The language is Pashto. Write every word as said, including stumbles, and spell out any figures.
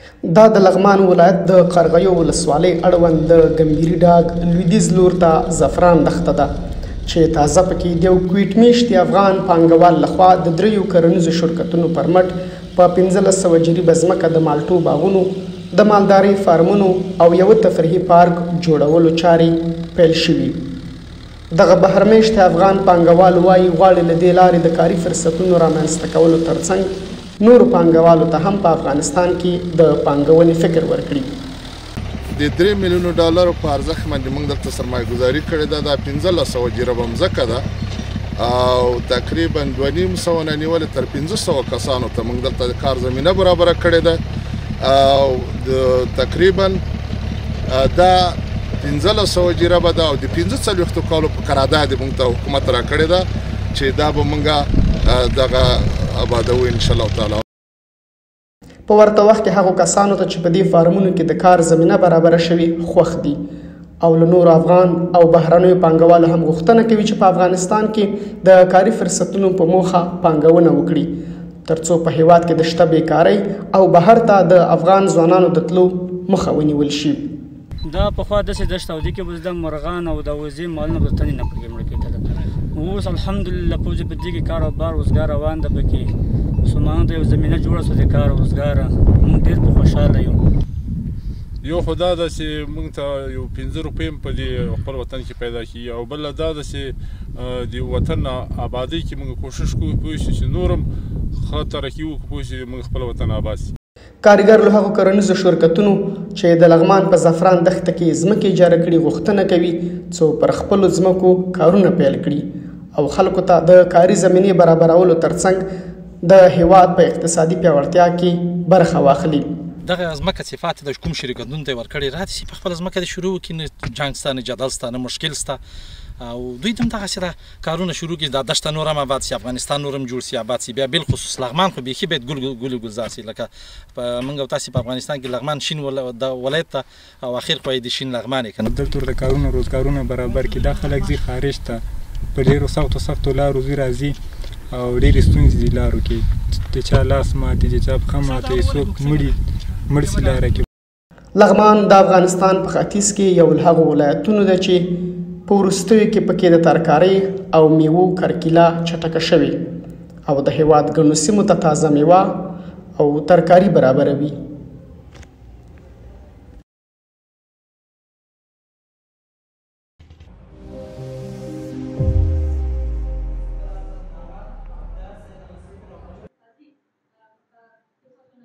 دا د لغمان ولایت د قرغیو ولسوالۍ اړوند د ګمبیري ډاګ لویدیځ لور ته زعفران دښته ده چې تازه پکې د یو کویټ میشتي افغان پانګوال لخوا د دریو کرنیزو شرکتونو پر مټ په پنځلس سوه جریبه ځمکه د مالټو باغونو د مالدارۍ فارمونو او یوه تفریحي پارک جوړولو چارې پیل شوي. دغه بهرمیشتي افغان پانګوال وایي غواړي له دې لارې د کاري فرصتونو رامنځته کولو ترڅنګ نورو پانګوالو ته هم په افغانستان کې د پانګونې فکر ورکړي. د درې میلیونو ډالرو په ارزښت باندې موږ دلته سرمایه ګزاري کړې ده. دا پنځلس سوه جریبه مځکه ده او تقریبا دوه نیم سوه نه نیولې تر پنځه سوه کسانو ته موږ دلته د کار زمینه برابره کړې ده او تقریبا دا پنځلس سوه جریبه ده او د پنځه څلوېښتو کالو په قرارداد یې موږ ته حکومت راکړې ده چې دا به موږ دغه آبادو انشاءالله تعالی. په ورته وخت کې هغو کسانو ته چې په دې فارمونو کې د کار زمینه برابره شوي خوښ دي او له نورو افغان او بهرنیو پانګوالو هم غوښتنه کوي چې په افغانستان کې د کاري فرصتونو په موخه پانګونه وکړي ترڅو په هیواد کې د شته بیکارۍ او بهر ته د افغان ځوانانو د تلو مخه ونیول شي. دا پخوا داسې دشت او دې کې به د مرغان او د وزې مالونه به د تنې نه پکې مړه کېدله. اوس الحمدلله په دې په دې کې کار او بار روزګار روان ده. پکې مسلمانانو ته یو زمینه جوړه شوه د کار او روزګاره. موږ ډېر په خوشحاله یو. یو خو دا ده چې موږ ته یو پنځه روپۍ هم په دې خپل وطن کې پیدا کېږي او بله دا ده چې د وطن آبادۍ کې موږ کوشش کوو پوه شو چې نور هم ښه ترقي وکړو پوه شو موږ خپل وطن آباد شي. کارګر له هغو کرنیزو شرکتونو چې د لغمان په زعفران دښته کې ځمکې اجاره کړي غوښتنه کوي څو پر خپلو ځمکو کارونه پیل کړي او خلکو ته د کاري زمینې برابرولو ترڅنګ د هیواد په اقتصادي پیاوړتیا کې برخه واخلي. دغه ځمکه چې فاتې د کوم شرکتونو ته یې ورکړې راځي په خپله ځمکه دې شروع وکړي نه جنګ سته نه جدل سته نه مشکل سته او دوی ته هم دغسې ده کارونه شروع کړي دا دښته نور هم آباد شي افغانستان نور هم جوړ شي آباد شي. بیا بالخصوص لغمان خو بیخي باید ګل ګل ګلزار شي لکه موږ او تاسې په افغانستان کې لغمان شین ولایت ته او اخر خو یې د شین لغمان یې که نه دلته د کارونو روزګارونه برابر کړي. دا خلک ځي خارج ته په ډېرو سختو سختو لارو ځي راځي او ډېرې ستونزې دي لارو کې د چا لاس ماتې د چا پښه ماتې څوک مړي مړ سي لاره کې. لغمان د افغانستان په ختیځ کې یو له هغو ولایتونو ده چې په وروستیو کې پکې د ترکارۍ او میوو کرکیله چټکه شوې او د هیواد ګڼو سیمو ته تازه میوه او ترکاري برابروي.